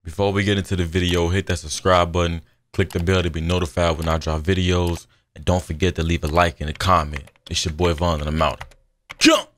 Before we get into the video, hit that subscribe button, click the bell to be notified when I drop videos, and don't forget to leave a like and a comment. It's your boy Von and I'm out. Jump!